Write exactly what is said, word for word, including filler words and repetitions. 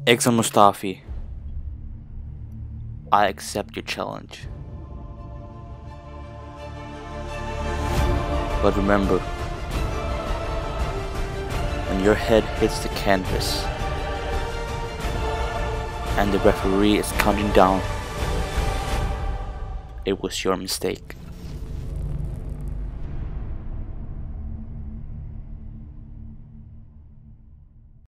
Iksan Mustafi, I accept your challenge. But remember, when your head hits the canvas and the referee is counting down, it was your mistake.